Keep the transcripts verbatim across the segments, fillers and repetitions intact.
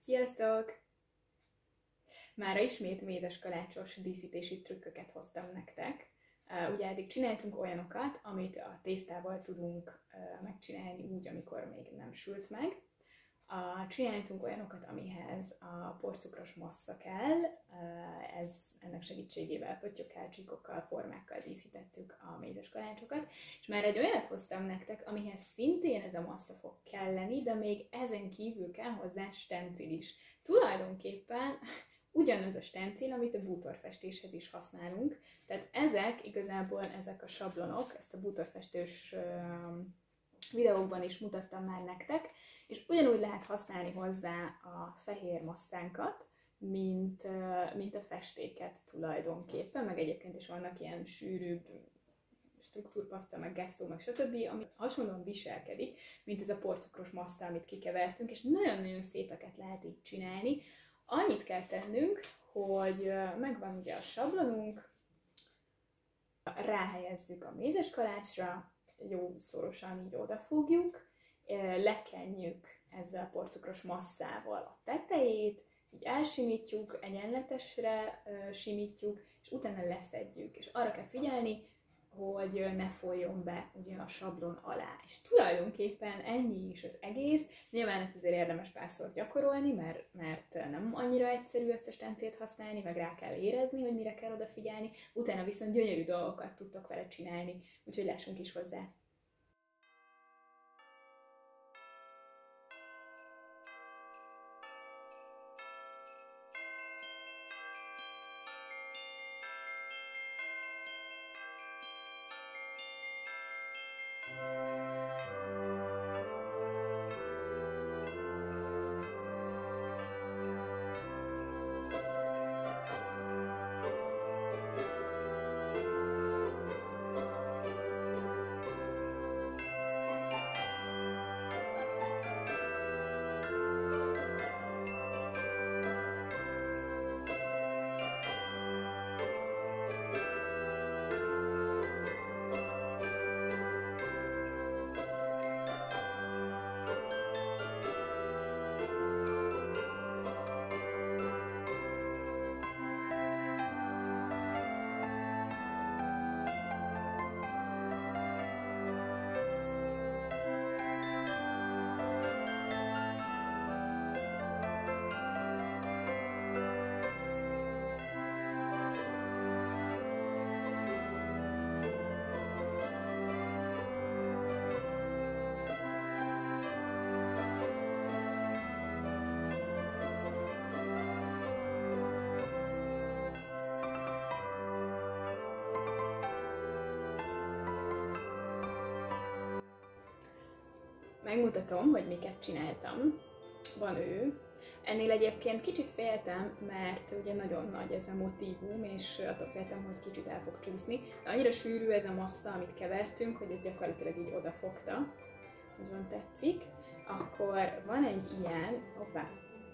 Sziasztok! Mára ismét mézes kalácsos díszítési trükköket hoztam nektek. Ugye eddig csináltunk olyanokat, amit a tésztával tudunk megcsinálni úgy, amikor még nem sült meg. Csináltunk olyanokat, amihez a porcukros massza kell, ez, ennek segítségével pöttyökkel, csíkokkal, formákkal díszítettük a mézes kalácsokat, és már egy olyat hoztam nektek, amihez szintén ez a massza fog kelleni, de még ezen kívül kell hozzá stencil is. Tulajdonképpen ugyanaz a stencil, amit a bútorfestéshez is használunk, tehát ezek igazából ezek a sablonok, ezt a bútorfestős videókban is mutattam már nektek, és ugyanúgy lehet használni hozzá a fehér masszánkat, mint, mint a festéket tulajdonképpen, meg egyébként is vannak ilyen sűrűbb struktúrpaszta, meg gesztó, meg stb., ami hasonlóan viselkedik, mint ez a porcukros massza, amit kikevertünk, és nagyon-nagyon szépeket lehet így csinálni. Annyit kell tennünk, hogy megvan ugye a sablonunk, ráhelyezzük a mézes kalácsra, jó szorosan így odafogjuk, lekenjük ezzel a porcukros masszával a tetejét, így elsimítjuk, egyenletesre simítjuk, és utána leszedjük. És arra kell figyelni, hogy ne folyjon be ugye a sablon alá. És tulajdonképpen ennyi is az egész. Nyilván ezt azért érdemes párszor gyakorolni, mert, mert nem annyira egyszerű ezt a stencilt használni, meg rá kell érezni, hogy mire kell odafigyelni. Utána viszont gyönyörű dolgokat tudtok vele csinálni, úgyhogy lássunk is hozzá. Megmutatom, hogy miket csináltam. Van ő. Ennél egyébként kicsit féltem, mert ugye nagyon nagy ez a motívum, és attól féltem, hogy kicsit el fog csúszni. De annyira sűrű ez a massza, amit kevertünk, hogy ez gyakorlatilag így odafogta. Nagyon tetszik. Akkor van egy ilyen, hoppá,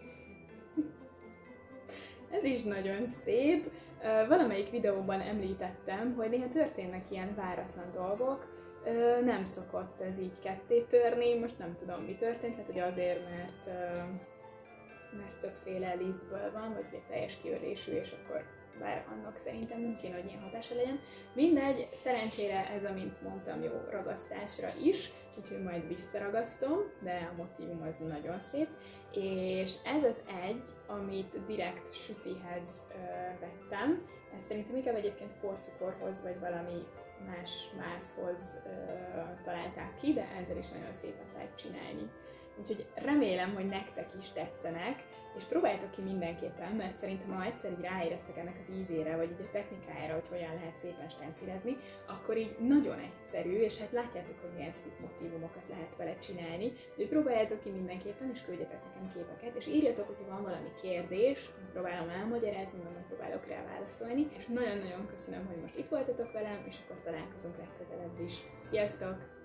ez is nagyon szép. Valamelyik videóban említettem, hogy néha történnek ilyen váratlan dolgok, nem szokott ez így ketté törni, most nem tudom, mi történt, hát ugye azért, mert, mert többféle lisztből van, vagy egy teljes kiörésű, és akkor bár annak szerintem nem kéne, hogy ilyen hatása legyen. Mindegy, szerencsére ez, amint mondtam, jó ragasztásra is, úgyhogy majd visszaragasztom, de a motívum az nagyon szép. És ez az egy, amit direkt sütihez ö, vettem. Ezt szerintem inkább egyébként porcukorhoz, vagy valami más mászhoz ö, találták ki, de ezzel is nagyon szépet lehet csinálni. Úgyhogy remélem, hogy nektek is tetszenek, és próbáljátok ki mindenképpen, mert szerintem ha egyszer így ráéreztek ennek az ízére, vagy így a technikájára, hogy hogyan lehet szépen stencilezni, akkor így nagyon egyszerű, és hát látjátok, hogy milyen szép motívumokat lehet vele csinálni. Úgyhogy próbáljátok ki mindenképpen, és küldjetek nekem képeket, és írjatok, hogyha van valami kérdés, próbálom elmagyarázni, meg megpróbálok rá válaszolni. És nagyon-nagyon köszönöm, hogy most itt voltatok velem, és akkor találkozunk legközelebb is. Sziasztok!